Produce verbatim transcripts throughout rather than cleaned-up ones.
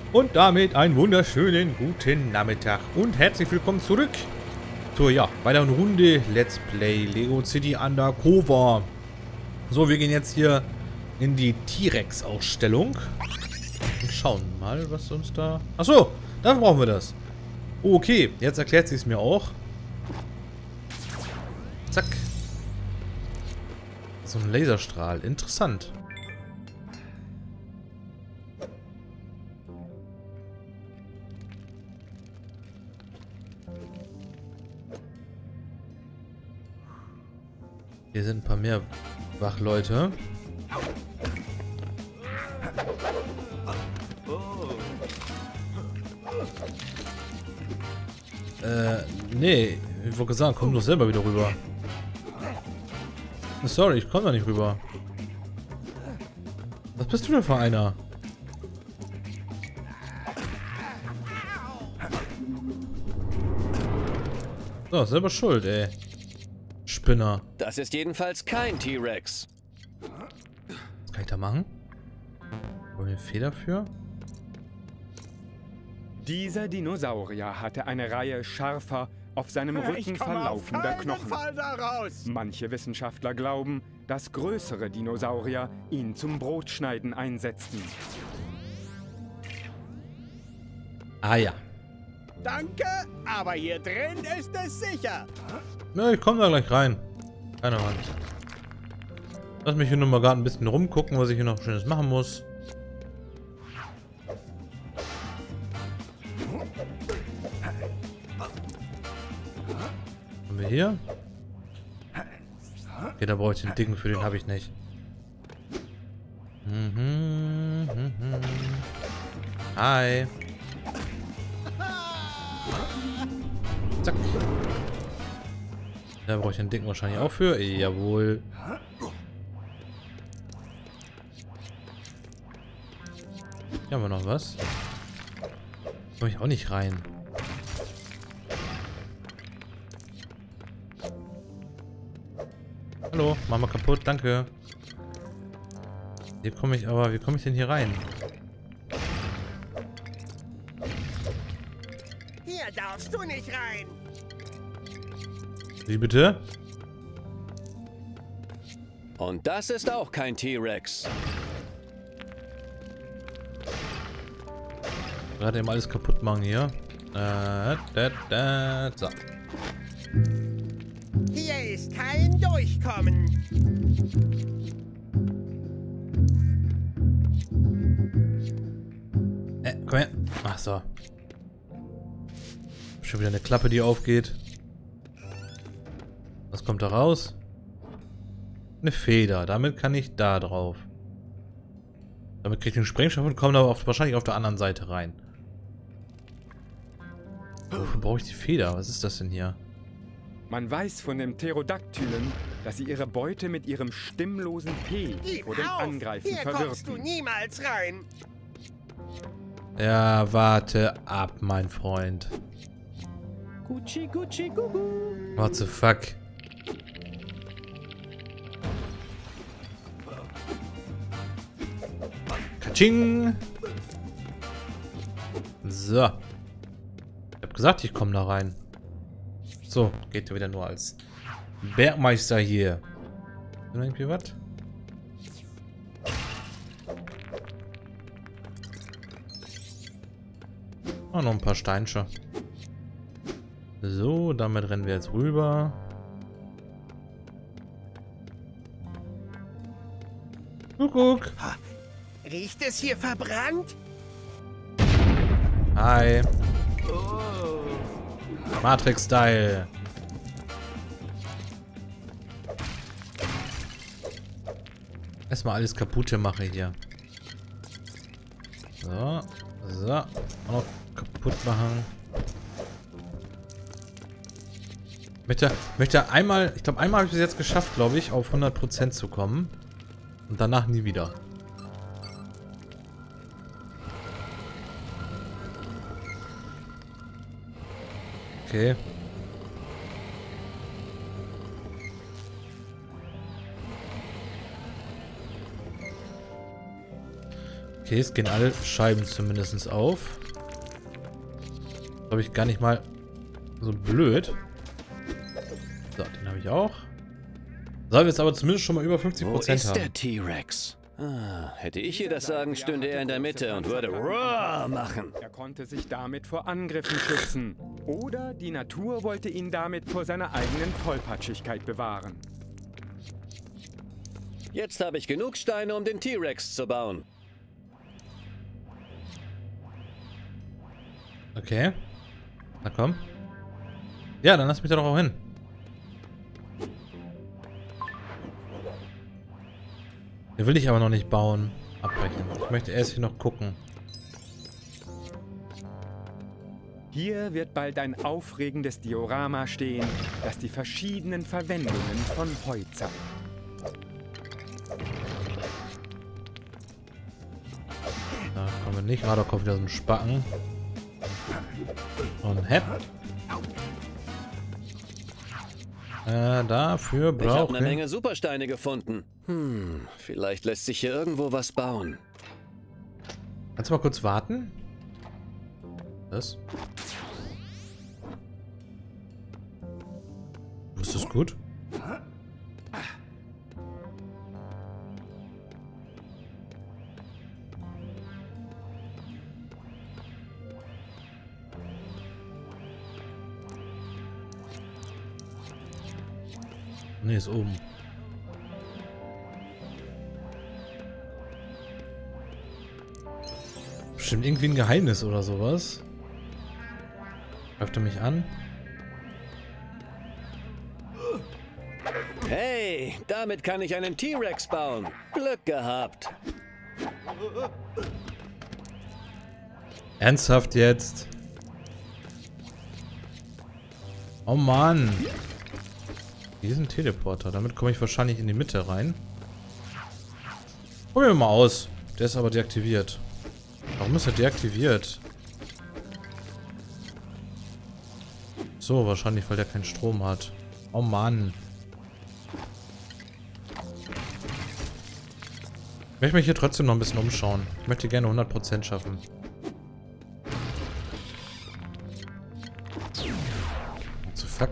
Und damit einen wunderschönen guten Nachmittag und herzlich willkommen zurück zur ja, weiteren Runde Let's Play Lego City Undercover. So, wir gehen jetzt hier in die T-Rex-Ausstellung und schauen mal, was uns da... Achso, dafür brauchen wir das. Okay, jetzt erklärt sie es mir auch. Zack. So ein Laserstrahl, interessant. Hier sind ein paar mehr Wachleute. Äh, nee. Ich wollte sagen, komm doch selber wieder rüber. Sorry, ich komme da nicht rüber. Was bist du denn für einer? So, selber schuld, ey. Spinner. Das ist jedenfalls kein T-Rex. Was kann ich da machen? Wo eine Feder für? Dieser Dinosaurier hatte eine Reihe scharfer, auf seinem Rücken verlaufender Knochen. Manche Wissenschaftler glauben, dass größere Dinosaurier ihn zum Brotschneiden einsetzten. Ah ja. Danke, aber hier drin ist es sicher. Na, ich komme da gleich rein. Keine Angst. Lass mich hier nur mal gerade ein bisschen rumgucken, was ich hier noch Schönes machen muss. Haben wir hier? Okay, da brauche ich den dicken für, den habe ich nicht. Mhm, mhm. Hi. Zack. Da brauche ich den dicken wahrscheinlich auch für. Jawohl. Hier haben wir noch was. Komme ich auch nicht rein. Hallo, mach mal kaputt, danke. Hier komme ich aber, wie komme ich denn hier rein? Hier darfst du nicht rein. Wie bitte? Und das ist auch kein T-Rex. Gerade eben alles kaputt machen hier. Äh, da, da, so. Hier ist kein Durchkommen. Äh, komm her. Ach so. Schon wieder eine Klappe, die aufgeht. Was kommt da raus? Eine Feder. Damit kann ich da drauf. Damit kriege ich den Sprengstoff und komme aber auf, wahrscheinlich auf der anderen Seite rein. Wofür brauche ich die Feder? Was ist das denn hier? Man weiß von den Pterodaktylen, dass sie ihre Beute mit ihrem stimmlosen P Gib vor dem auf. Angreifen Hier kommst du verwirrten. niemals rein. Ja, warte ab, mein Freund. Gucci, Gucci, Gugu. What the fuck? Katsching! So. Ich hab gesagt, ich komme da rein. So, geht ja wieder nur als Bergmeister hier. Ist da irgendwie was? Oh, noch ein paar Steinsche. So, damit rennen wir jetzt rüber. Kuckuck. Riecht es hier verbrannt? Hi. Matrix-Style. Erstmal alles kaputt mache hier. So. So. Auch noch kaputt machen. Möchte, möchte einmal, ich glaube einmal habe ich es jetzt geschafft, glaube ich, auf hundert Prozent zu kommen. Und danach nie wieder. Okay. Okay, es gehen alle Scheiben zumindest auf. Glaube ich gar nicht mal so blöd. So, den habe ich auch. Sollen wir jetzt aber zumindest schon mal über fünfzig Prozent haben. Wo ist der T-Rex? Ah, hätte ich hier das Sagen, stünde er in der Mitte und würde Roar machen. Er konnte sich damit vor Angriffen schützen. Oder die Natur wollte ihn damit vor seiner eigenen Tollpatschigkeit bewahren. Jetzt habe ich genug Steine, um den T-Rex zu bauen. Okay. Na komm. Ja, dann lass mich da doch auch hin. Den will ich aber noch nicht bauen. Abbrechen. Ich möchte erst hier noch gucken. Hier wird bald ein aufregendes Diorama stehen, das die verschiedenen Verwendungen von Heu zeigt. Da kommen wir nicht. Gerade kommt wieder so ein Spacken. Und hepp. Äh, dafür brauche ich... Ich habe eine Menge Supersteine gefunden. Hm, vielleicht lässt sich hier irgendwo was bauen. Kannst du mal kurz warten? Was? Ist das gut? Ne, ist oben. Bestimmt irgendwie ein Geheimnis oder sowas. Greift er mich an? Hey, damit kann ich einen T-Rex bauen. Glück gehabt. Ernsthaft jetzt? Oh Mann. Hier ist ein Teleporter. Damit komme ich wahrscheinlich in die Mitte rein. Probieren wir mal aus. Der ist aber deaktiviert. Warum ist er deaktiviert? So, wahrscheinlich, weil der keinen Strom hat. Oh Mann. Ich möchte mich hier trotzdem noch ein bisschen umschauen. Ich möchte gerne hundert Prozent schaffen. What the fuck?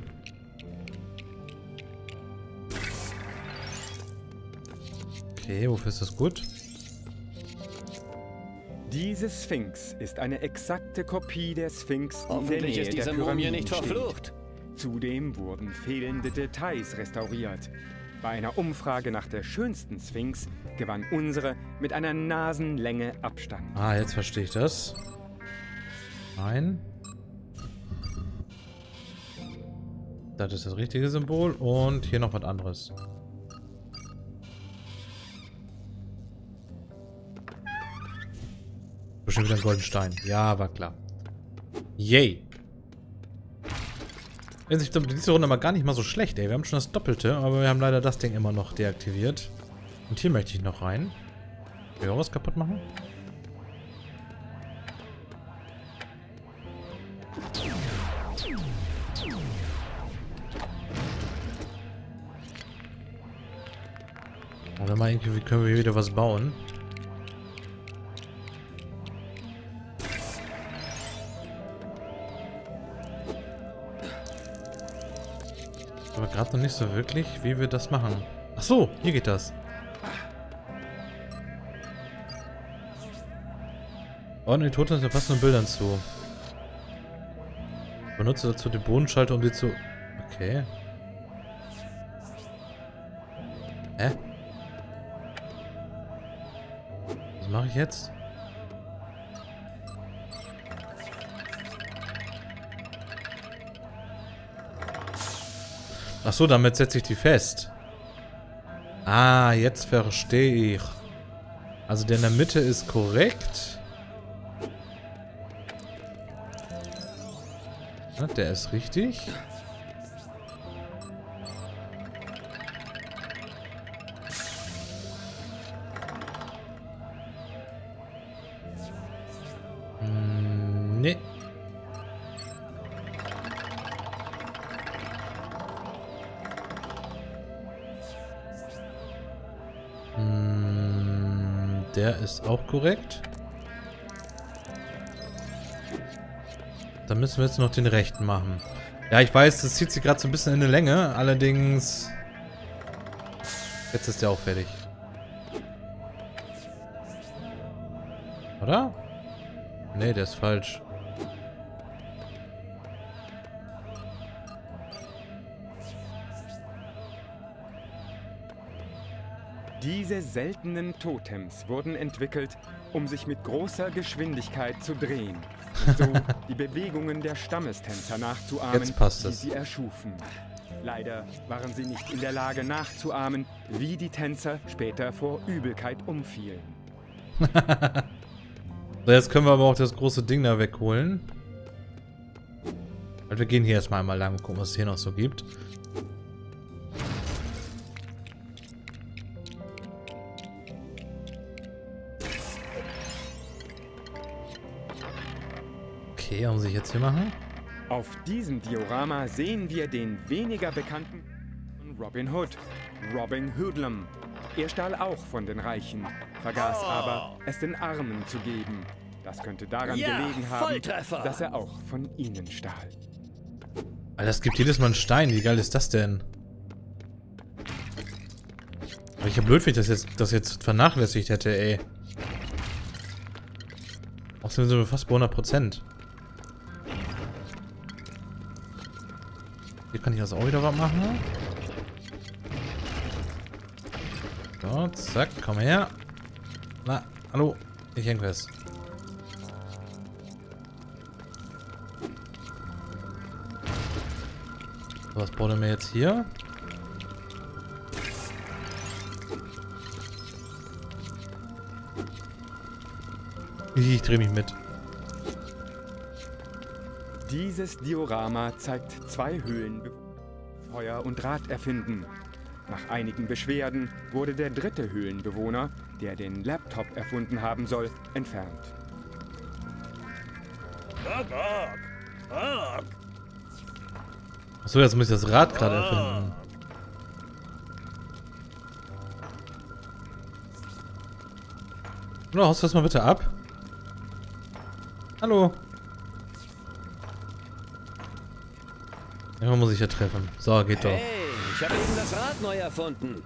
Okay, wofür ist das gut? Diese Sphinx ist eine exakte Kopie der Sphinx, die in der Hoffentlich Nähe ist diese der Mumie Pyramiden nicht steht. verflucht. Zudem wurden fehlende Details restauriert. Bei einer Umfrage nach der schönsten Sphinx gewann unsere mit einer Nasenlänge Abstand. Ah, jetzt verstehe ich das. Nein. Das ist das richtige Symbol und hier noch was anderes. Bestimmt wieder ein Goldenstein. Ja, war klar. Yay. Ich glaube, diese Runde war gar nicht mal so schlecht, ey. Wir haben schon das Doppelte, aber wir haben leider das Ding immer noch deaktiviert. Und hier möchte ich noch rein. Will ich auch was kaputt machen? Oder mal irgendwie können wir hier wieder was bauen. Aber gerade noch nicht so wirklich, wie wir das machen. Ach so, hier geht das. Ordne die Toten mit passenden Bildern zu. Benutze dazu den Bodenschalter, um die zu... Okay. Hä? Was mache ich jetzt? Ach so, damit setze ich die fest. Ah, jetzt verstehe ich. Also der in der Mitte ist korrekt. Ja, der ist richtig. Hm, nee. Der ist auch korrekt. Dann müssen wir jetzt noch den rechten machen. Ja, ich weiß, das zieht sich gerade so ein bisschen in die Länge. Allerdings... Jetzt ist der auch fertig. Oder? Nee, der ist falsch. Diese seltenen Totems wurden entwickelt, um sich mit großer Geschwindigkeit zu drehen und so die Bewegungen der Stammestänzer nachzuahmen, Jetzt passt die es. sie erschufen. Leider waren sie nicht in der Lage nachzuahmen, wie die Tänzer später vor Übelkeit umfielen. So, jetzt können wir aber auch das große Ding da wegholen. Also wir gehen hier erstmal einmal lang und gucken, was es hier noch so gibt. Okay, was muss ich jetzt hier machen? Auf diesem Diorama sehen wir den weniger bekannten Robin Hood, Robin Hoodlum. Er stahl auch von den Reichen, vergaß Oh. aber, es den Armen zu geben. Das könnte daran Ja, gelegen haben, Volltreffer. dass er auch von ihnen stahl. Alter, das gibt jedes Mal einen Stein. Wie geil ist das denn? Aber ich ja blöd, wenn ich das jetzt, das jetzt vernachlässigt hätte, ey. Außerdem sind wir fast bei hundert Prozent. Hier kann ich das auch wieder was machen. So, zack, komm her. Na, hallo. Ich häng fest. So, was baut er mir jetzt hier? Ich drehe mich mit. Dieses Diorama zeigt zwei Höhlen, Feuer und Draht erfinden. Nach einigen Beschwerden wurde der dritte Höhlenbewohner, der den Laptop erfunden haben soll, entfernt. Achso, jetzt muss ich das Rad gerade erfinden. Oder haust du das mal bitte ab? Hallo. Irgendwann muss ich ja treffen. So, geht doch. Hey, ich habe eben das Rad neu erfunden.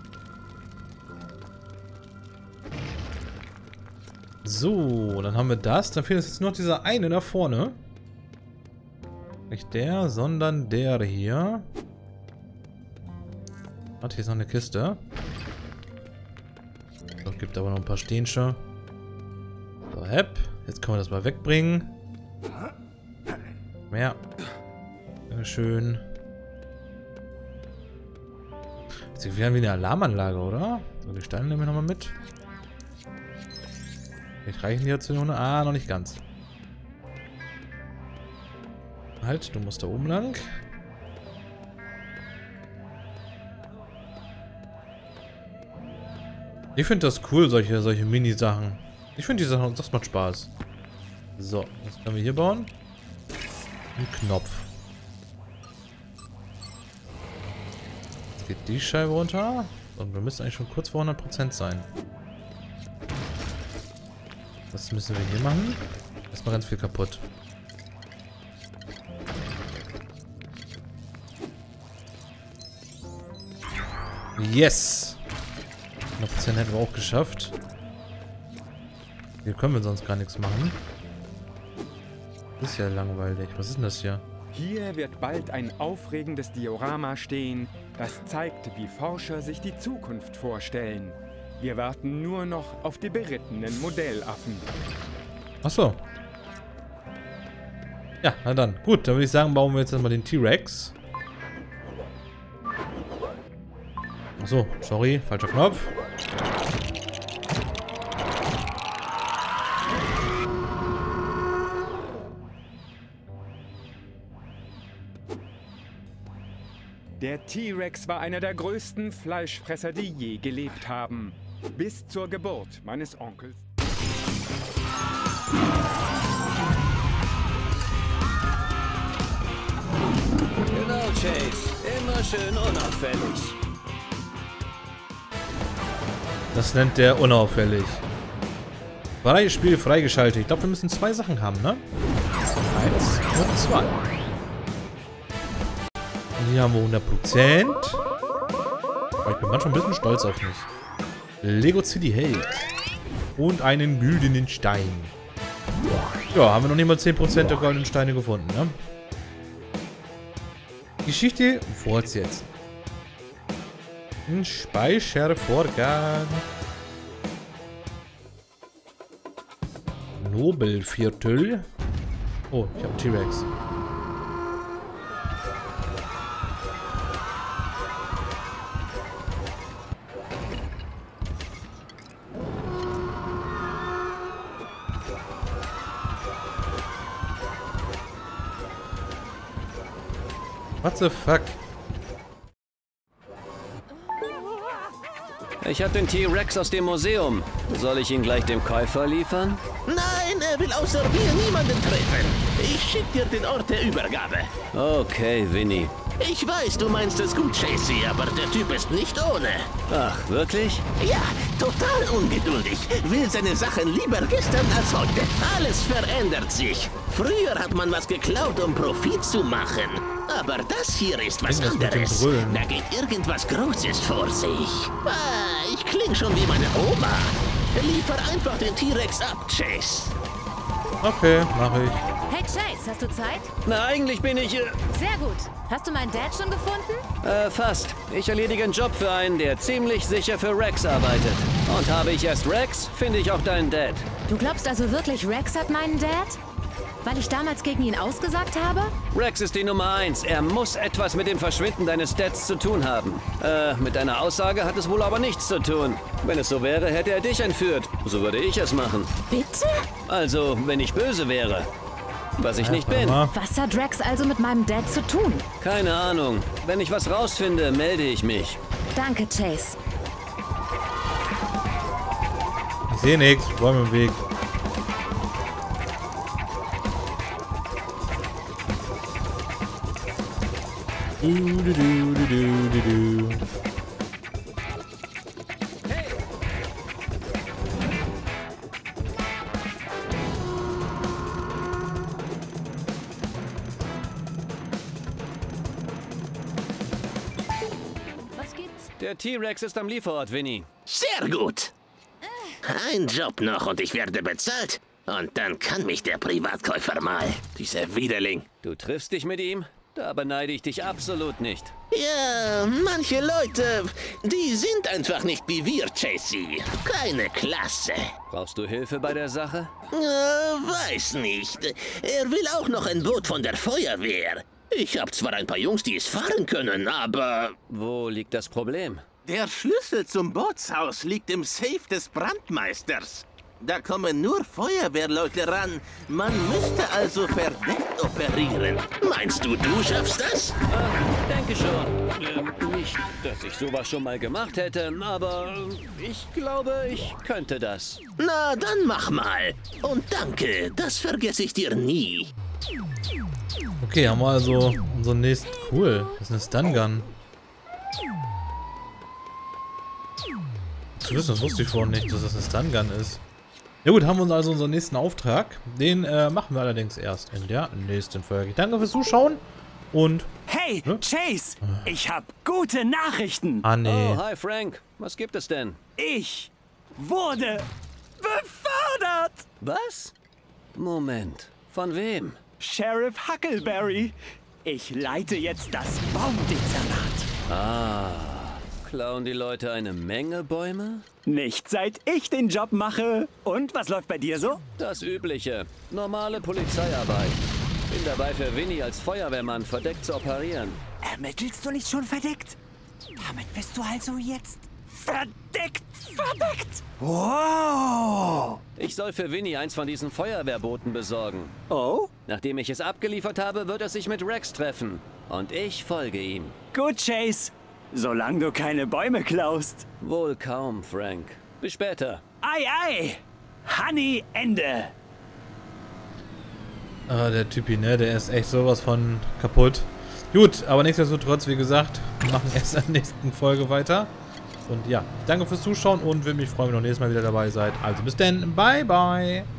So, dann haben wir das. Dann fehlt jetzt noch dieser eine da vorne. Nicht der, sondern der hier. Warte, hier ist noch eine Kiste. So, gibt aber noch ein paar Stehensche. So, hepp. Jetzt können wir das mal wegbringen. Mehr. Dankeschön. Das sieht wie eine Alarmanlage, oder? So, die Steine nehmen wir nochmal mit. Vielleicht reichen die dazu noch. Ah, noch nicht ganz. Halt, du musst da oben lang. Ich finde das cool, solche, solche Mini-Sachen. Ich finde die Sachen, das macht Spaß. So, was können wir hier bauen? Ein Knopf. Jetzt geht die Scheibe runter. Und wir müssen eigentlich schon kurz vor hundert Prozent sein. Was müssen wir hier machen? Erstmal ganz viel kaputt. Yes! hundert Prozent hätten wir auch geschafft. Hier können wir sonst gar nichts machen. Das ist ja langweilig. Was ist denn das hier? Hier wird bald ein aufregendes Diorama stehen, das zeigt, wie Forscher sich die Zukunft vorstellen. Wir warten nur noch auf die berittenen Modellaffen. Achso. Ja, na dann. Gut, dann würde ich sagen, bauen wir jetzt erstmal den T-Rex. Achso, sorry, falscher Knopf. Der T-Rex war einer der größten Fleischfresser, die je gelebt haben. Bis zur Geburt meines Onkels. Genau, Chase. Immer schön unauffällig. Das nennt der unauffällig. Freispiel freigeschaltet. Ich glaube, wir müssen zwei Sachen haben, ne? Eins und zwei. Und hier haben wir hundert Prozent. Aber ich bin manchmal ein bisschen stolz auf mich. Lego City Held. Und einen güldenen Stein. Ja, haben wir noch nicht mal zehn Prozent der goldenen Steine gefunden, ne? Geschichte fortsetzen. Ein Speichervorgang. Nobelviertel. Oh, ich habe T-Rex. What the fuck? Ich habe den T-Rex aus dem Museum. Soll ich ihn gleich dem Käufer liefern? Nein, er will außer mir niemanden treffen. Ich schick dir den Ort der Übergabe. Okay, Winnie. Ich weiß, du meinst es gut, Chasey, aber der Typ ist nicht ohne. Ach, wirklich? Ja, total ungeduldig. Will seine Sachen lieber gestern als heute. Alles verändert sich. Früher hat man was geklaut, um Profit zu machen. Aber das hier ist was das mit dem anderes. Brüllen. Da geht irgendwas Großes vor sich. Ah, ich kling schon wie meine Oma. Liefer einfach den T-Rex ab, Chase. Okay, mache ich. Hey Chase, hast du Zeit? Na, eigentlich bin ich... Äh, Sehr gut. Hast du meinen Dad schon gefunden? äh, fast. Ich erledige einen Job für einen, der ziemlich sicher für Rex arbeitet. Und habe ich erst Rex, finde ich auch deinen Dad. Du glaubst also wirklich, Rex hat meinen Dad? Weil ich damals gegen ihn ausgesagt habe? Rex ist die Nummer eins. Er muss etwas mit dem Verschwinden deines Dads zu tun haben. Äh, mit deiner Aussage hat es wohl aber nichts zu tun. Wenn es so wäre, hätte er dich entführt. So würde ich es machen. Bitte? Also, wenn ich böse wäre. Was ich nicht bin. Was hat Rex also mit meinem Dad zu tun? Keine Ahnung. Wenn ich was rausfinde, melde ich mich. Danke, Chase. Ich sehe nichts. Bäume im Weg. Du, du, du, du, du, du. Was gibt's? Der T-Rex ist am Lieferort, Winnie. Sehr gut. Ein Job noch und ich werde bezahlt. Und dann kann mich der Privatkäufer mal. Dieser Widerling. Du triffst dich mit ihm? Da beneide ich dich absolut nicht. Ja, manche Leute, die sind einfach nicht wie wir, Chasey. Keine Klasse. Brauchst du Hilfe bei der Sache? Äh, weiß nicht. Er will auch noch ein Boot von der Feuerwehr. Ich habe zwar ein paar Jungs, die es fahren können, aber... Wo liegt das Problem? Der Schlüssel zum Bootshaus liegt im Safe des Brandmeisters. Da kommen nur Feuerwehrleute ran. Man müsste also verdeckt operieren. Meinst du, du schaffst das? Ach, denke schon. Ähm, nicht, dass ich sowas schon mal gemacht hätte, aber ich glaube, ich könnte das. Na, dann mach mal. Und danke, das vergesse ich dir nie. Okay, haben wir also unseren nächsten... Cool. Das ist eine Stun-Gun. Zu wissen, das wusste ich vorhin nicht, dass das eine Stun-Gun ist. Ja gut, haben wir uns also unseren nächsten Auftrag. Den äh, machen wir allerdings erst in der nächsten Folge. Danke fürs Zuschauen und... Hey, ne? Chase, ich hab gute Nachrichten. Ah, nee. Oh, hi Frank. Was gibt es denn? Ich wurde befördert. Was? Moment. Von wem? Sheriff Huckleberry. Ich leite jetzt das Baumdezernat. Ah, klauen die Leute eine Menge Bäume? Nicht seit ich den Job mache. Und was läuft bei dir so? Das Übliche. Normale Polizeiarbeit. Bin dabei für Winnie als Feuerwehrmann verdeckt zu operieren. Ermittelst du nicht schon verdeckt? Damit bist du also jetzt verdeckt, verdeckt. Wow. Ich soll für Winnie eins von diesen Feuerwehrbooten besorgen. Oh? Nachdem ich es abgeliefert habe, wird er sich mit Rex treffen. Und ich folge ihm. Gut, Chase. Solange du keine Bäume klaust. Wohl kaum, Frank. Bis später. Ei, ei. Honey, Ende. Ah, der Typi, ne? Der ist echt sowas von kaputt. Gut, aber nichtsdestotrotz, wie gesagt, wir machen erst in der nächsten Folge weiter. Und ja, danke fürs Zuschauen und würde mich freuen, wenn ihr nächstes Mal wieder dabei seid. Also bis dann, bye bye.